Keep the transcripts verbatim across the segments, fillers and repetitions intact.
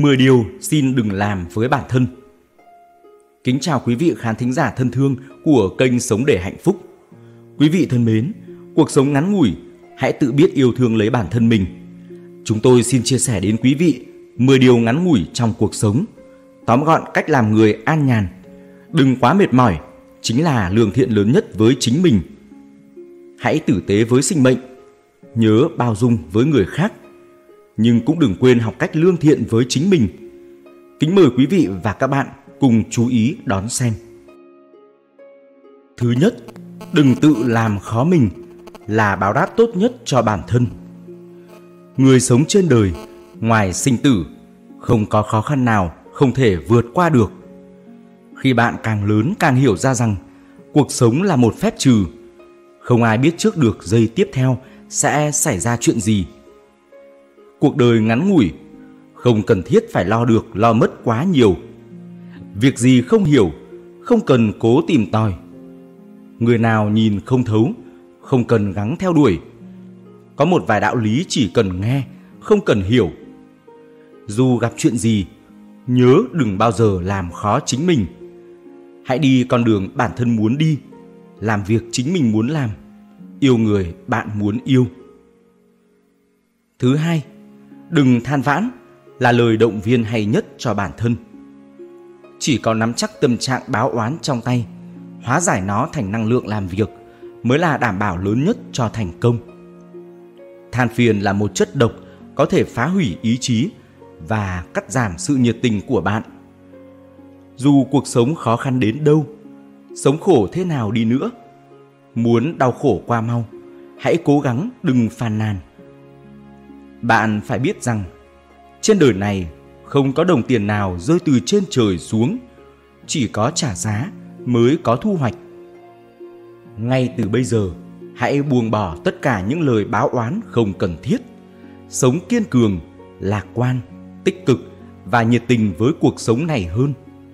mười điều xin đừng làm với bản thân. Kính chào quý vị khán thính giả thân thương của kênh Sống để hạnh phúc. Quý vị thân mến, cuộc sống ngắn ngủi, hãy tự biết yêu thương lấy bản thân mình. Chúng tôi xin chia sẻ đến quý vị mười điều ngắn ngủi trong cuộc sống, tóm gọn cách làm người an nhàn. Đừng quá mệt mỏi, chính là lương thiện lớn nhất với chính mình. Hãy tử tế với sinh mệnh, nhớ bao dung với người khác, nhưng cũng đừng quên học cách lương thiện với chính mình. Kính mời quý vị và các bạn cùng chú ý đón xem. Thứ nhất, đừng tự làm khó mình là báo đáp tốt nhất cho bản thân. Người sống trên đời, ngoài sinh tử, không có khó khăn nào không thể vượt qua được. Khi bạn càng lớn càng hiểu ra rằng cuộc sống là một phép trừ, không ai biết trước được giây tiếp theo sẽ xảy ra chuyện gì. Cuộc đời ngắn ngủi, không cần thiết phải lo được lo mất quá nhiều. Việc gì không hiểu, không cần cố tìm tòi. Người nào nhìn không thấu, không cần gắng theo đuổi. Có một vài đạo lý chỉ cần nghe, không cần hiểu. Dù gặp chuyện gì, nhớ đừng bao giờ làm khó chính mình. Hãy đi con đường bản thân muốn đi, làm việc chính mình muốn làm, yêu người bạn muốn yêu. Thứ hai, đừng than vãn là lời động viên hay nhất cho bản thân. Chỉ có nắm chắc tâm trạng báo oán trong tay, hóa giải nó thành năng lượng làm việc mới là đảm bảo lớn nhất cho thành công. Than phiền là một chất độc có thể phá hủy ý chí và cắt giảm sự nhiệt tình của bạn. Dù cuộc sống khó khăn đến đâu, sống khổ thế nào đi nữa, muốn đau khổ qua mau, hãy cố gắng đừng phàn nàn. Bạn phải biết rằng trên đời này không có đồng tiền nào rơi từ trên trời xuống, chỉ có trả giá mới có thu hoạch. Ngay từ bây giờ, hãy buông bỏ tất cả những lời báo oán không cần thiết. Sống kiên cường, lạc quan, tích cực và nhiệt tình với cuộc sống này hơn.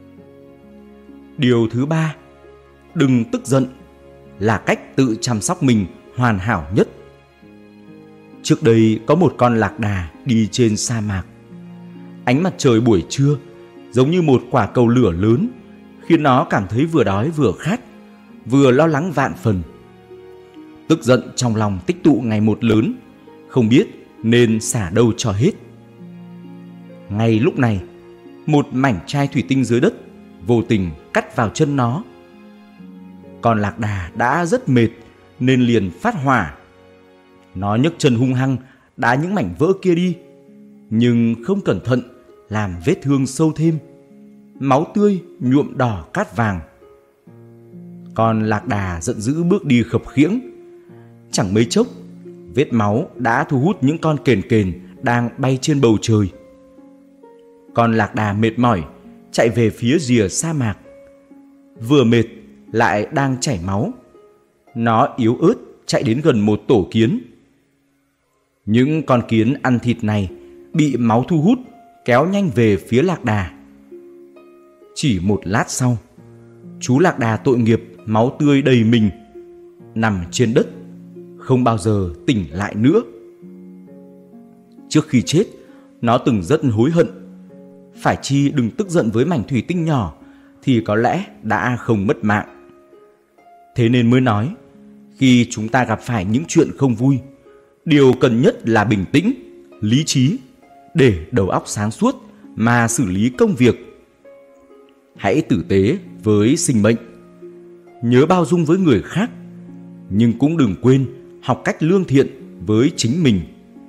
Điều thứ ba, đừng tức giận là cách tự chăm sóc mình hoàn hảo nhất. Trước đây có một con lạc đà đi trên sa mạc. Ánh mặt trời buổi trưa giống như một quả cầu lửa lớn, khiến nó cảm thấy vừa đói vừa khát, vừa lo lắng vạn phần. Tức giận trong lòng tích tụ ngày một lớn, không biết nên xả đâu cho hết. Ngay lúc này, một mảnh chai thủy tinh dưới đất vô tình cắt vào chân nó. Con lạc đà đã rất mệt nên liền phát hỏa. Nó nhấc chân hung hăng đá những mảnh vỡ kia đi, nhưng không cẩn thận làm vết thương sâu thêm. Máu tươi nhuộm đỏ cát vàng. Con lạc đà giận dữ bước đi khập khiễng. Chẳng mấy chốc, vết máu đã thu hút những con kền kền đang bay trên bầu trời. Con lạc đà mệt mỏi chạy về phía rìa sa mạc. Vừa mệt lại đang chảy máu. Nó yếu ớt chạy đến gần một tổ kiến. Những con kiến ăn thịt này bị máu thu hút, kéo nhanh về phía lạc đà. Chỉ một lát sau, chú lạc đà tội nghiệp máu tươi đầy mình, nằm trên đất, không bao giờ tỉnh lại nữa. Trước khi chết, nó từng rất hối hận. Phải chi đừng tức giận với mảnh thủy tinh nhỏ thì có lẽ đã không mất mạng. Thế nên mới nói, khi chúng ta gặp phải những chuyện không vui, điều cần nhất là bình tĩnh, lý trí, để đầu óc sáng suốt mà xử lý công việc. Hãy tử tế với sinh mệnh, nhớ bao dung với người khác, nhưng cũng đừng quên học cách lương thiện với chính mình.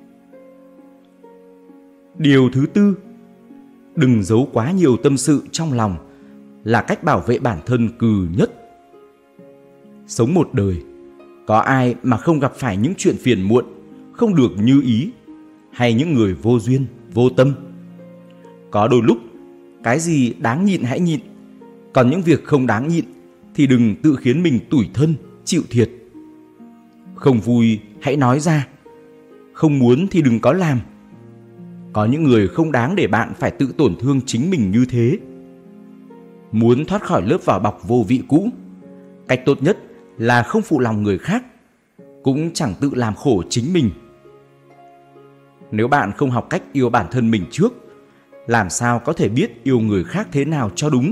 Điều thứ tư, đừng giấu quá nhiều tâm sự trong lòng là cách bảo vệ bản thân cừ nhất. Sống một đời, có ai mà không gặp phải những chuyện phiền muộn, không được như ý, hay những người vô duyên, vô tâm. Có đôi lúc, cái gì đáng nhịn hãy nhịn, còn những việc không đáng nhịn thì đừng tự khiến mình tủi thân, chịu thiệt. Không vui hãy nói ra, không muốn thì đừng có làm. Có những người không đáng để bạn phải tự tổn thương chính mình như thế. Muốn thoát khỏi lớp vỏ bọc vô vị cũ, cách tốt nhất là không phụ lòng người khác, cũng chẳng tự làm khổ chính mình. Nếu bạn không học cách yêu bản thân mình trước, làm sao có thể biết yêu người khác thế nào cho đúng.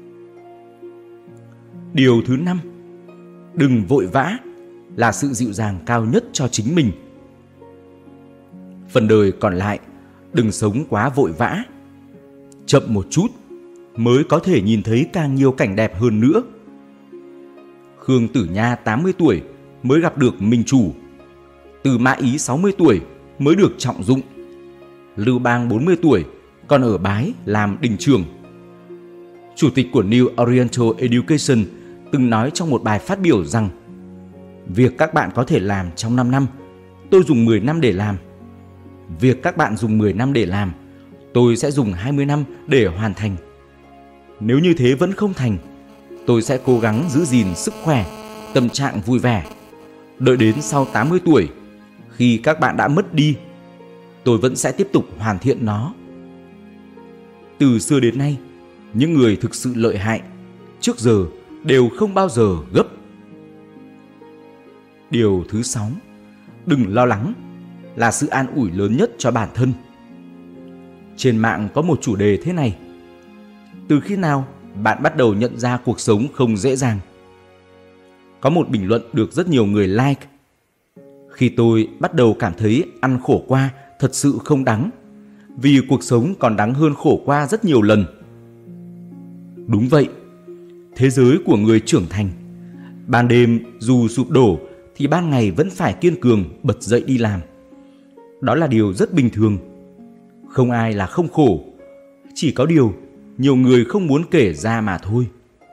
Điều thứ năm, đừng vội vã là sự dịu dàng cao nhất cho chính mình. Phần đời còn lại, đừng sống quá vội vã. Chậm một chút mới có thể nhìn thấy càng nhiều cảnh đẹp hơn nữa. Khương Tử Nha tám mươi tuổi mới gặp được Minh Chủ. Từ Mã Ý sáu mươi tuổi mới được trọng dụng. Lưu Bang bốn mươi tuổi còn ở Bái làm đình trưởng. Chủ tịch của New Oriental Education từng nói trong một bài phát biểu rằng việc các bạn có thể làm trong năm năm, tôi dùng mười năm để làm. Việc các bạn dùng mười năm để làm, tôi sẽ dùng hai mươi năm để hoàn thành. Nếu như thế vẫn không thành, tôi sẽ cố gắng giữ gìn sức khỏe, tâm trạng vui vẻ. Đợi đến sau tám mươi tuổi, khi các bạn đã mất đi, tôi vẫn sẽ tiếp tục hoàn thiện nó. Từ xưa đến nay, những người thực sự lợi hại trước giờ đều không bao giờ gấp. Điều thứ sáu, đừng lo lắng là sự an ủi lớn nhất cho bản thân. Trên mạng có một chủ đề thế này: từ khi nào bạn bắt đầu nhận ra cuộc sống không dễ dàng? Có một bình luận được rất nhiều người like. Khi tôi bắt đầu cảm thấy ăn khổ qua thật sự không đáng, vì cuộc sống còn đáng hơn khổ qua rất nhiều lần. Đúng vậy, thế giới của người trưởng thành, ban đêm dù sụp đổ thì ban ngày vẫn phải kiên cường bật dậy đi làm. Đó là điều rất bình thường. Không ai là không khổ, chỉ có điều nhiều người không muốn kể ra mà thôi.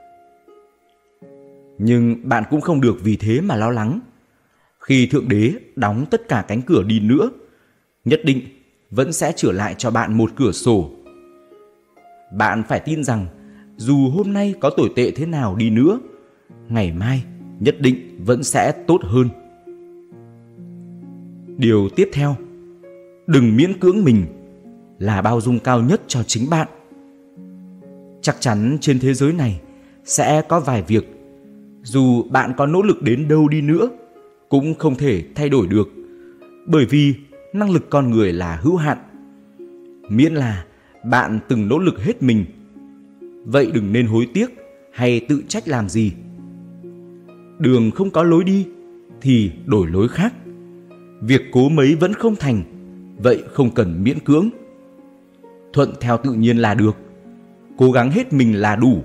Nhưng bạn cũng không được vì thế mà lo lắng. Khi Thượng Đế đóng tất cả cánh cửa đi nữa, nhất định vẫn sẽ trở lại cho bạn một cửa sổ. Bạn phải tin rằng dù hôm nay có tồi tệ thế nào đi nữa, ngày mai nhất định vẫn sẽ tốt hơn. Điều tiếp theo, đừng miễn cưỡng mình là bao dung cao nhất cho chính bạn. Chắc chắn trên thế giới này sẽ có vài việc, dù bạn có nỗ lực đến đâu đi nữa, cũng không thể thay đổi được, bởi vì năng lực con người là hữu hạn. Miễn là bạn từng nỗ lực hết mình, vậy đừng nên hối tiếc hay tự trách làm gì. Đường không có lối đi thì đổi lối khác. Việc cố mấy vẫn không thành, vậy không cần miễn cưỡng. Thuận theo tự nhiên là được, cố gắng hết mình là đủ.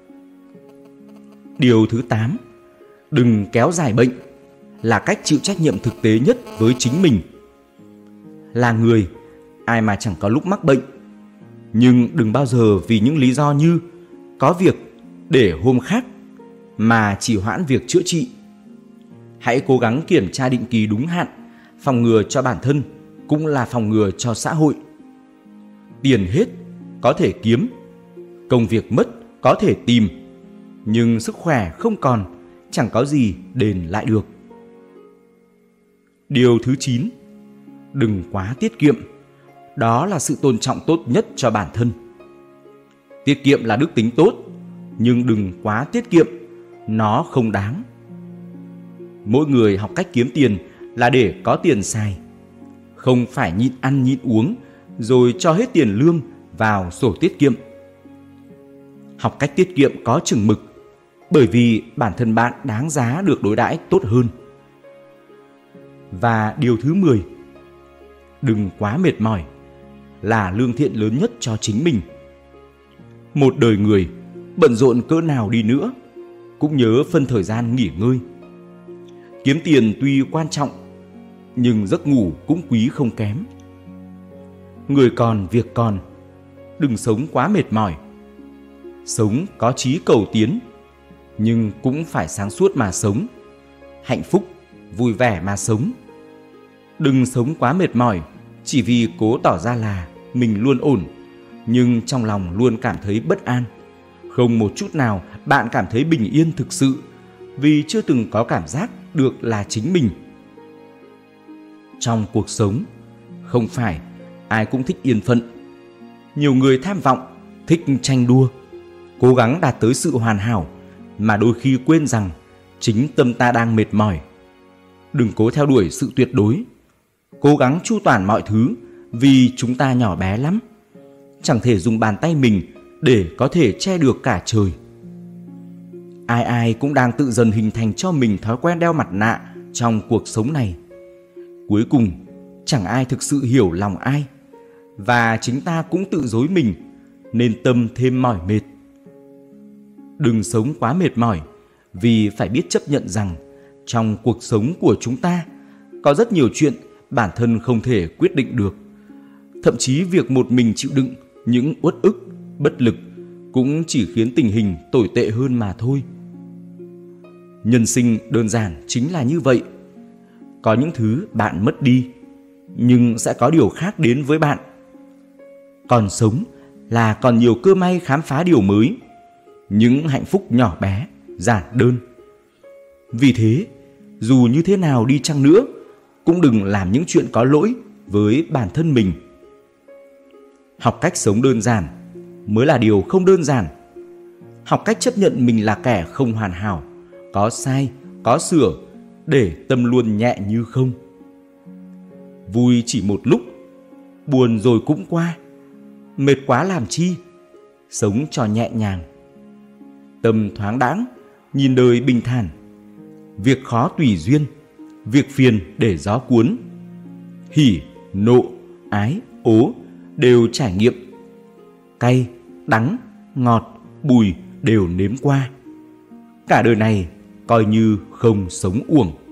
Điều thứ tám, đừng kéo dài bệnh là cách chịu trách nhiệm thực tế nhất với chính mình. Là người, ai mà chẳng có lúc mắc bệnh, nhưng đừng bao giờ vì những lý do như có việc để hôm khác mà trì hoãn việc chữa trị. Hãy cố gắng kiểm tra định kỳ đúng hạn, phòng ngừa cho bản thân cũng là phòng ngừa cho xã hội. Tiền hết có thể kiếm, công việc mất có thể tìm, nhưng sức khỏe không còn, chẳng có gì đền lại được. Điều thứ chín, đừng quá tiết kiệm. Đó là sự tôn trọng tốt nhất cho bản thân. Tiết kiệm là đức tính tốt, nhưng đừng quá tiết kiệm, nó không đáng. Mỗi người học cách kiếm tiền là để có tiền xài, không phải nhịn ăn nhịn uống rồi cho hết tiền lương vào sổ tiết kiệm. Học cách tiết kiệm có chừng mực, bởi vì bản thân bạn đáng giá được đối đãi tốt hơn. Và điều thứ mười, đừng quá mệt mỏi là lương thiện lớn nhất cho chính mình. Một đời người, bận rộn cỡ nào đi nữa, cũng nhớ phân thời gian nghỉ ngơi. Kiếm tiền tuy quan trọng, nhưng giấc ngủ cũng quý không kém. Người còn việc còn, đừng sống quá mệt mỏi. Sống có chí cầu tiến, nhưng cũng phải sáng suốt mà sống, hạnh phúc, vui vẻ mà sống. Đừng sống quá mệt mỏi chỉ vì cố tỏ ra là mình luôn ổn, nhưng trong lòng luôn cảm thấy bất an. Không một chút nào bạn cảm thấy bình yên thực sự, vì chưa từng có cảm giác được là chính mình. Trong cuộc sống, không phải ai cũng thích yên phận. Nhiều người tham vọng, thích tranh đua, cố gắng đạt tới sự hoàn hảo, mà đôi khi quên rằng chính tâm ta đang mệt mỏi. Đừng cố theo đuổi sự tuyệt đối, cố gắng chu toàn mọi thứ, vì chúng ta nhỏ bé lắm. chẳng thể dùng bàn tay mình để có thể che được cả trời. Ai ai cũng đang tự dần hình thành cho mình thói quen đeo mặt nạ trong cuộc sống này. Cuối cùng, chẳng ai thực sự hiểu lòng ai, và chính ta cũng tự dối mình, nên tâm thêm mỏi mệt. Đừng sống quá mệt mỏi, vì phải biết chấp nhận rằng trong cuộc sống của chúng ta có rất nhiều chuyện bản thân không thể quyết định được. Thậm chí việc một mình chịu đựng những uất ức, bất lực cũng chỉ khiến tình hình tồi tệ hơn mà thôi. Nhân sinh đơn giản chính là như vậy. Có những thứ bạn mất đi, nhưng sẽ có điều khác đến với bạn. Còn sống là còn nhiều cơ may khám phá điều mới, những hạnh phúc nhỏ bé, giản đơn. Vì thế, dù như thế nào đi chăng nữa, cũng đừng làm những chuyện có lỗi với bản thân mình. Học cách sống đơn giản mới là điều không đơn giản. Học cách chấp nhận mình là kẻ không hoàn hảo, có sai, có sửa, để tâm luôn nhẹ như không. Vui chỉ một lúc, buồn rồi cũng qua. Mệt quá làm chi, sống cho nhẹ nhàng. Tâm thoáng đãng, nhìn đời bình thản. Việc khó tùy duyên, việc phiền để gió cuốn. Hỉ, nộ, ái, ố đều trải nghiệm. Cay, đắng, ngọt, bùi đều nếm qua. Cả đời này coi như không sống uổng.